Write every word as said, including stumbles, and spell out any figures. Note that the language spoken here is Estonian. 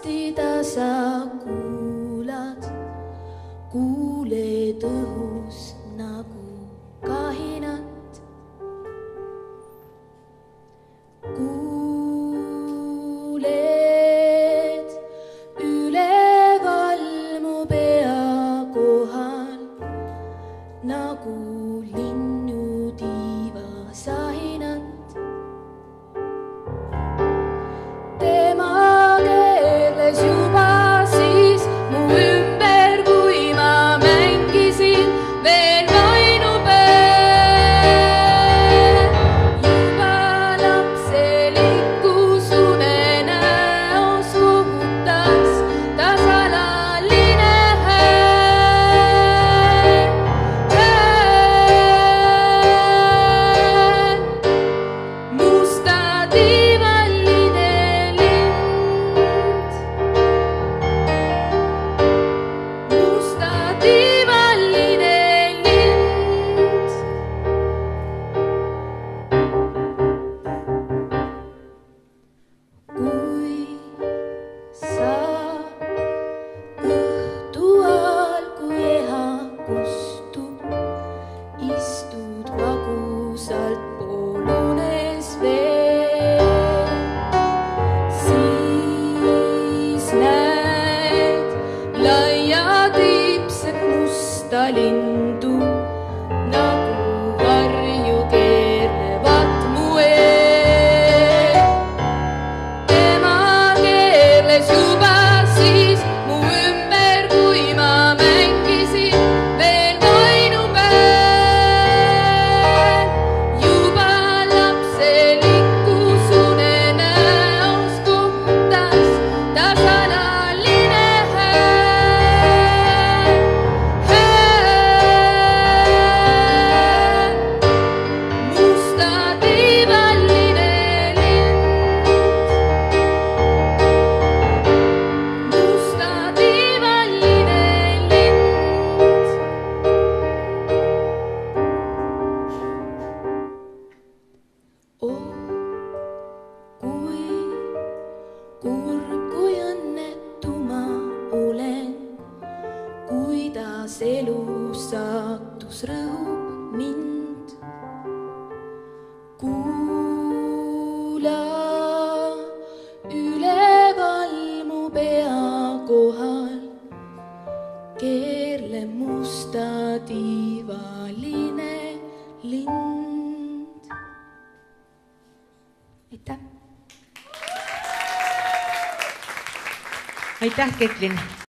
arstida sa kuulad, kuuled õhus nagu kahinat. Kuuled üleval mu pea kohal nagu linnu tiiva sahinat. Tema keeles juba siis mu ümber, kui ma mängisin veel vainu peal. Juba lapselikkus unenäos kuhutas ta salaline hääl. Hääl musta tiivaline lind, musta tiivaline lind. Kui sa õhtu ajal, kui eha kustub, istud vagusalt poolunes veel, siis näed laia tiipset musta lindu nagu varju keerlevat mu eel. Tema keerles juba siis mu ümber, kui ma mängisin veel vainu peal. Juba lapselikkus unenäos kuhutas ta salaline hääl. Hääl musta tiivaline lind, musta tiivaline lind. Oh, kui kurb, kui õnnetu ma olen, kuidas elu saatus rõhub mind. Kuula üleval mu pea kohal keerleb musta tiivaline lind. Aitäh! Aitäh, Ketlin!